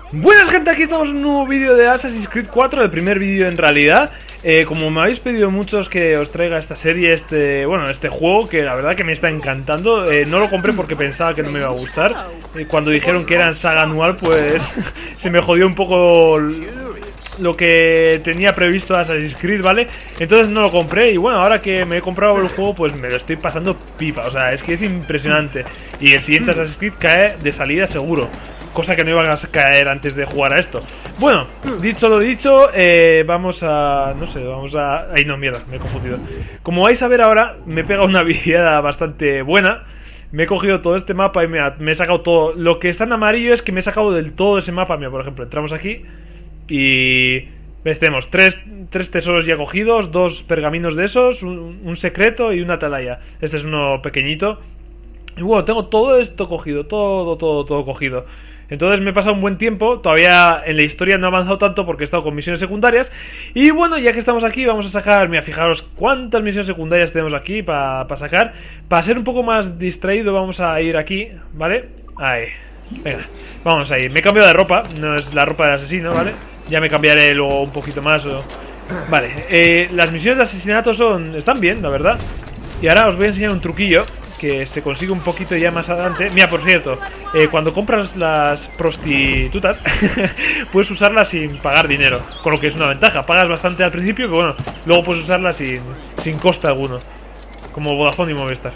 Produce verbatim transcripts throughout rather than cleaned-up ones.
Buenas gente, aquí estamos en un nuevo vídeo de Assassin's Creed cuatro, el primer vídeo en realidad. eh, Como me habéis pedido muchos que os traiga esta serie, este bueno, este juego que la verdad que me está encantando. eh, No lo compré porque pensaba que no me iba a gustar. eh, Cuando dijeron que era en saga anual, pues se me jodió un poco lo que tenía previsto Assassin's Creed, ¿vale? Entonces no lo compré y bueno, ahora que me he comprado el juego, pues me lo estoy pasando pipa. O sea, es que es impresionante. Y el siguiente Assassin's Creed cae de salida seguro, cosa que no iban a caer antes de jugar a esto. Bueno, dicho lo dicho, eh, vamos a... no sé, vamos a... Ay, no, mierda, me he confundido. Como vais a ver ahora, me he pegado una viciada bastante buena. Me he cogido todo este mapa y me, ha, me he sacado todo. Lo que está en amarillo es que me he sacado del todo ese mapa. Mira, por ejemplo, entramos aquí y... ves, tenemos tres, tres tesoros ya cogidos, dos pergaminos de esos, un, un secreto y una atalaya. Este es uno pequeñito. Y bueno, tengo todo esto cogido, todo, todo, todo cogido. Entonces me he pasado un buen tiempo. Todavía en la historia no he avanzado tanto porque he estado con misiones secundarias. Y bueno, ya que estamos aquí, vamos a sacar... Mira, fijaros cuántas misiones secundarias tenemos aquí para pa sacar. Para ser un poco más distraído vamos a ir aquí, ¿vale? Ahí, venga, vamos a ir. Me he cambiado de ropa, no es la ropa del asesino, ¿vale? Ya me cambiaré luego un poquito más o... Vale, eh, las misiones de asesinato son... están bien, la verdad. Y ahora os voy a enseñar un truquillo que se consigue un poquito ya más adelante. Mira, por cierto, eh, cuando compras las prostitutas puedes usarlas sin pagar dinero, con lo que es una ventaja. Pagas bastante al principio, que bueno, luego puedes usarlas sin, sin coste alguno, como Vodafone y Movistar.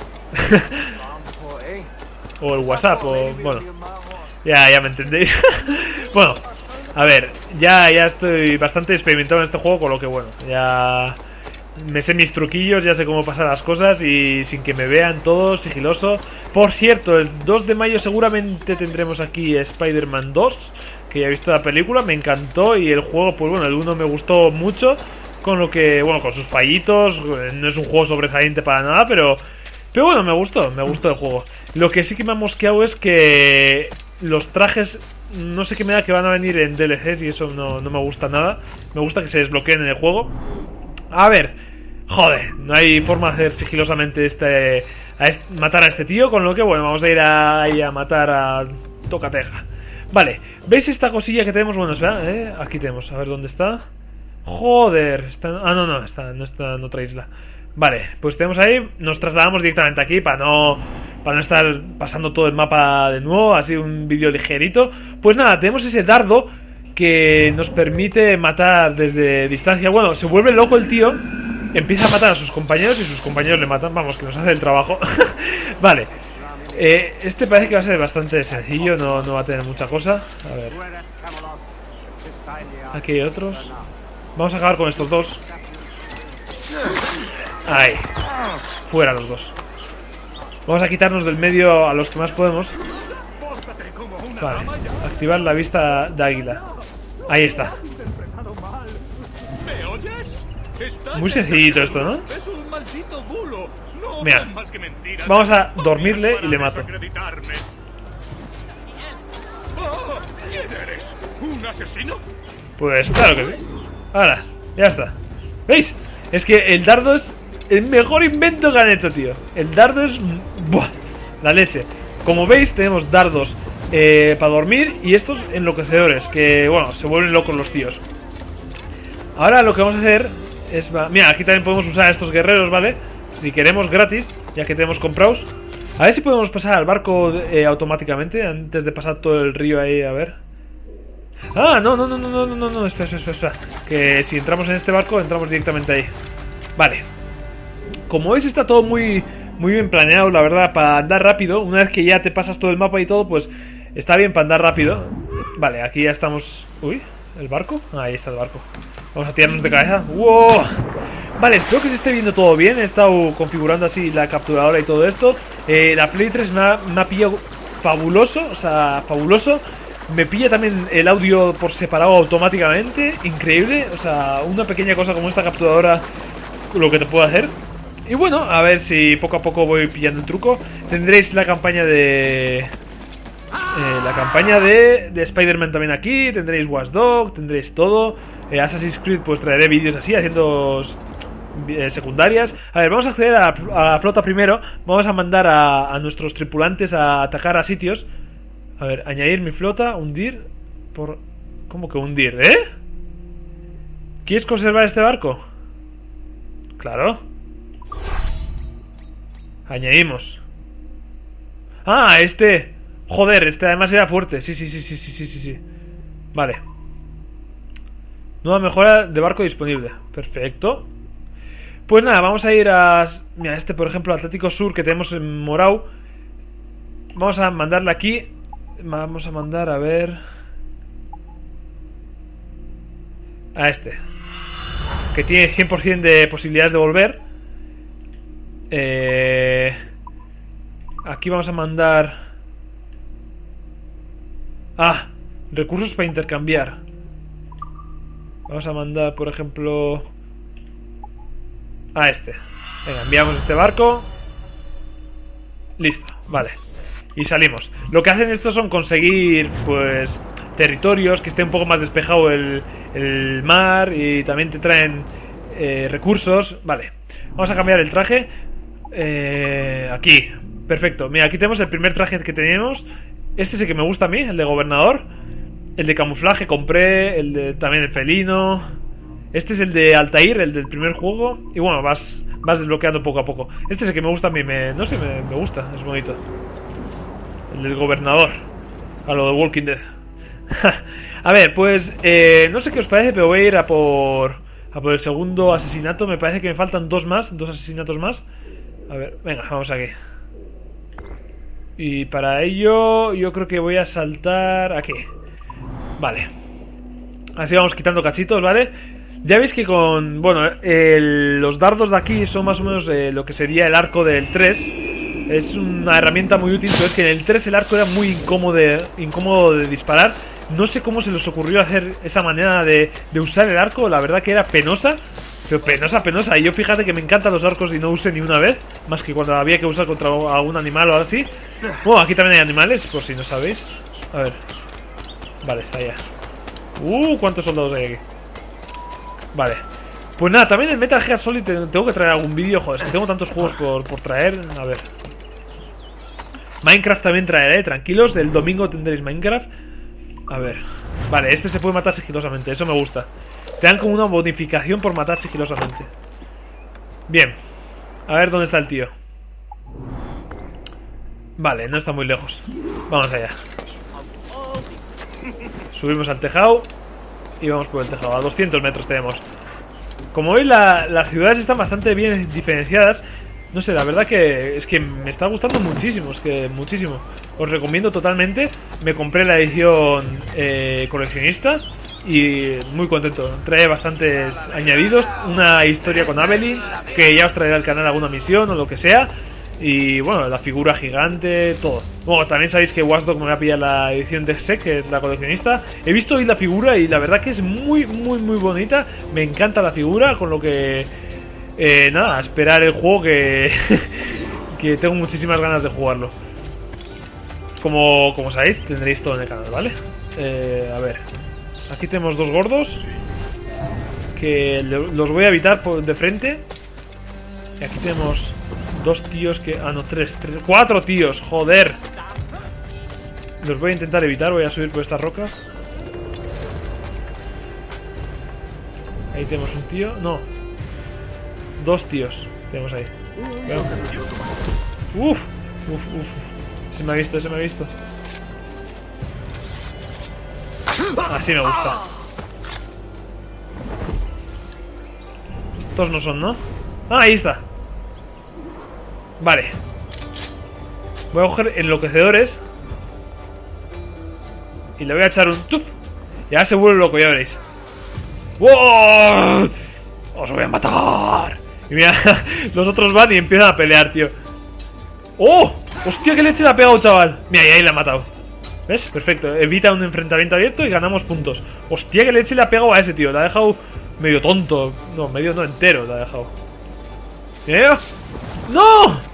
O el WhatsApp, o... bueno, ya, ya me entendéis. Bueno, a ver, ya, ya estoy bastante experimentado en este juego, con lo que bueno, ya... me sé mis truquillos, ya sé cómo pasar las cosas y sin que me vean, todo sigiloso. Por cierto, el dos de mayo seguramente tendremos aquí Spider-Man dos, que ya he visto la película, me encantó. Y el juego, pues bueno, el uno me gustó mucho, con lo que, bueno, con sus fallitos, no es un juego sobresaliente para nada, pero... Pero bueno, me gustó, me gustó el juego. Lo que sí que me ha mosqueado es que los trajes... no sé qué me da que van a venir en D L Cs y eso no, no me gusta nada. Me gusta que se desbloqueen en el juego. A ver, joder, no hay forma de hacer sigilosamente este, a este matar a este tío, con lo que bueno, vamos a ir ahí a, a matar a Tocateja. Vale, ¿veis esta cosilla que tenemos? Bueno, espera, ¿eh? Aquí tenemos, a ver dónde está. Joder, está... ah, no, no, está, no está en otra isla. Vale, pues tenemos ahí, nos trasladamos directamente aquí para no, para no estar pasando todo el mapa de nuevo, así un vídeo ligerito. Pues nada, tenemos ese dardo que nos permite matar desde distancia. Bueno, se vuelve loco el tío, empieza a matar a sus compañeros y sus compañeros le matan. Vamos, que nos hace el trabajo. Vale, eh, este parece que va a ser bastante sencillo, no, no va a tener mucha cosa. A ver, aquí hay otros. Vamos a acabar con estos dos. Ahí, fuera los dos. Vamos a quitarnos del medio a los que más podemos. Vale, activar la vista de águila. Ahí está. Muy sencillito esto, ¿no? Mira, vamos a dormirle y le mato. Pues claro que sí. Ahora, ya está. ¿Veis? Es que el dardo es el mejor invento que han hecho, tío. El dardo es... ¡buah! La leche. Como veis, tenemos dardos Eh, para dormir y estos enloquecedores, que bueno, se vuelven locos los tíos. Ahora lo que vamos a hacer es... mira, aquí también podemos usar a estos guerreros, ¿vale? Si queremos gratis, ya que tenemos comprados. A ver si podemos pasar al barco eh, automáticamente, antes de pasar todo el río ahí, a ver. Ah, no, no, no, no, no, no, no, no, espera, espera, espera. Que si entramos en este barco, entramos directamente ahí. Vale. Como veis está todo muy... muy bien planeado, la verdad, para andar rápido. Una vez que ya te pasas todo el mapa y todo, pues está bien para andar rápido. Vale, aquí ya estamos... uy, ¿el barco? Ahí está el barco. Vamos a tirarnos de cabeza. ¡Wow! Vale, espero que se esté viendo todo bien. He estado configurando así la capturadora y todo esto. eh, La Play tres me ha, me ha pillado fabuloso. O sea, fabuloso. Me pilla también el audio por separado automáticamente. Increíble. O sea, una pequeña cosa como esta capturadora, lo que te puedo hacer. Y bueno, a ver si poco a poco voy pillando el truco. Tendréis la campaña de... Eh, la campaña de, de Spider-Man también aquí. Tendréis Watch Dogs, tendréis todo. eh, Assassin's Creed, pues traeré vídeos así, haciendo eh, secundarias. A ver, vamos a acceder a la, a la flota primero. Vamos a mandar a, a nuestros tripulantes a atacar a sitios. A ver, añadir mi flota, hundir. Por... ¿Cómo que hundir? ¿Eh? ¿Quieres conservar este barco? Claro. Añadimos. Ah, este. Joder, este además era fuerte. Sí, sí, sí, sí, sí, sí, sí, sí. Vale. Nueva mejora de barco disponible. Perfecto. Pues nada, vamos a ir a... Mira, este por ejemplo, Atlántico Sur que tenemos en Morau. Vamos a mandarle aquí. Vamos a mandar, a ver... A este. Que tiene cien por cien de posibilidades de volver. Eh... Aquí vamos a mandar... Ah, recursos para intercambiar. Vamos a mandar, por ejemplo... A este. Venga, enviamos este barco. Listo, vale. Y salimos. Lo que hacen estos son conseguir, pues, territorios, que esté un poco más despejado el, el mar. Y también te traen eh, recursos. Vale, vamos a cambiar el traje. eh, Aquí, perfecto. Mira, aquí tenemos el primer traje que teníamos. Este es el que me gusta a mí, el de gobernador. El de camuflaje compré. El de también el felino. Este es el de Altair, el del primer juego. Y bueno, vas, vas desbloqueando poco a poco. Este es el que me gusta a mí, me, no sé, me, me gusta, es bonito. El del gobernador. A lo de Walking Dead. A ver, pues eh, no sé qué os parece, pero voy a ir a por A por el segundo asesinato. Me parece que me faltan dos más, dos asesinatos más. A ver, venga, vamos aquí. Y para ello yo creo que voy a saltar aquí. Vale. Así vamos quitando cachitos, ¿vale? Ya veis que con... Bueno, el, los dardos de aquí son más o menos eh, lo que sería el arco del tres. Es una herramienta muy útil, pero es que en el tres el arco era muy incómodo de, incómodo de disparar. No sé cómo se les ocurrió hacer esa manera de, de usar el arco. La verdad que era penosa. Pero penosa, penosa. Y yo fíjate que me encantan los arcos y no usé ni una vez. Más que cuando había que usar contra algún animal o algo así. Bueno, aquí también hay animales, por si no sabéis. A ver. Vale, está ya. Uh, ¿cuántos soldados hay aquí? Vale. Pues nada, también en Metal Gear Solid tengo que traer algún vídeo. Joder, es que tengo tantos juegos por, por traer. A ver. Minecraft también traeré, tranquilos. El domingo tendréis Minecraft. A ver. Vale, este se puede matar sigilosamente, eso me gusta. Te dan como una bonificación por matar sigilosamente. Bien. A ver dónde está el tío. Vale, no está muy lejos. Vamos allá. Subimos al tejado y vamos por el tejado. A doscientos metros tenemos. Como veis, la, las ciudades están bastante bien diferenciadas. No sé, la verdad que es que me está gustando muchísimo. Es que muchísimo. Os recomiendo totalmente. Me compré la edición eh, coleccionista y muy contento. Trae bastantes añadidos. Una historia con Evelyn, que ya os traerá al canal alguna misión o lo que sea. Y bueno, la figura gigante, todo. Bueno, también sabéis que Watch Dogs me va a pillar la edición de Sec, que es la coleccionista. He visto hoy la figura y la verdad que es muy, muy, muy bonita. Me encanta la figura, con lo que... Eh, nada, a esperar el juego que... que tengo muchísimas ganas de jugarlo. Como, como sabéis, tendréis todo en el canal, ¿vale? Eh, a ver. Aquí tenemos dos gordos. Que los voy a evitar por de frente. Y aquí tenemos... Dos tíos que... Ah, no, tres, tres... Cuatro tíos, joder. Los voy a intentar evitar. Voy a subir por estas rocas. Ahí tenemos un tío. No. Dos tíos tenemos ahí. Uf, uf, uf. Se me ha visto, se me ha visto. Así me gusta. Estos no son, ¿no? Ah, ahí está. Vale. Voy a coger enloquecedores y le voy a echar un tuf. Ya se vuelve loco, ya veréis. ¡Wow! ¡Os voy a matar! Y mira, los otros van y empiezan a pelear, tío. ¡Oh! ¡Hostia, qué leche le ha pegado, chaval! Mira, y ahí le ha matado. ¿Ves? Perfecto. Evita un enfrentamiento abierto y ganamos puntos. ¡Hostia, qué leche le ha pegado a ese, tío! Le ha dejado medio tonto. No, medio no, entero le ha dejado. ¿Eh? ¡No!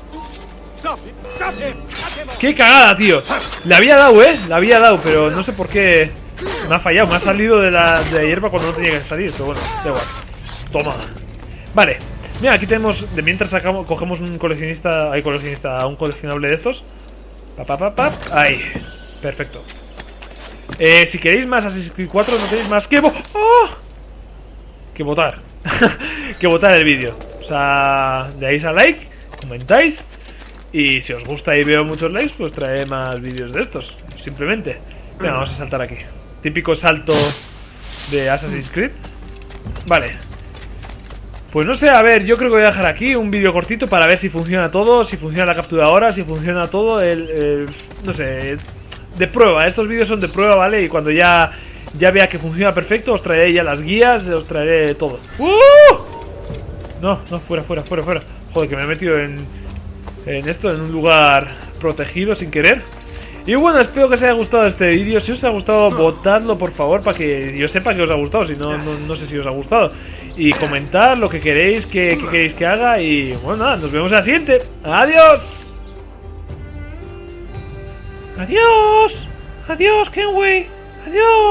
¡Qué cagada, tío! Le había dado, ¿eh? Le había dado, pero no sé por qué me ha fallado. Me ha salido de la, de la hierba cuando no tenía que salir. Pero bueno, da igual. Toma. Vale. Mira, aquí tenemos... De mientras sacamos, cogemos un coleccionista... Hay coleccionista, un coleccionable de estos. Pap, pap, pap, pap. Ahí. Perfecto. Eh, si queréis más Assassin's Creed cuatro, no tenéis más que... vo ¡Oh! Que votar. Que votar el vídeo. O sea, deis a like, comentáis. Y si os gusta y veo muchos likes, pues traeré más vídeos de estos. Simplemente. Venga, vamos a saltar aquí. Típico salto de Assassin's Creed. Vale. Pues no sé, a ver, yo creo que voy a dejar aquí un vídeo cortito para ver si funciona todo, si funciona la captura ahora, si funciona todo, el, el no sé, de prueba. Estos vídeos son de prueba, ¿vale? Y cuando ya, ya vea que funciona perfecto, os traeré ya las guías, os traeré todo. ¡Uh! No, no, fuera, fuera, fuera, fuera. Joder, que me he metido en, en esto, en un lugar protegido sin querer. Y bueno, espero que os haya gustado este vídeo. Si os ha gustado, votadlo por favor para que yo sepa que os ha gustado. Si no, no, no sé si os ha gustado. Y comentad lo que queréis que, que queréis que haga. Y bueno, nada, nos vemos en la siguiente. ¡Adiós! ¡Adiós! ¡Adiós, Kenway! ¡Adiós!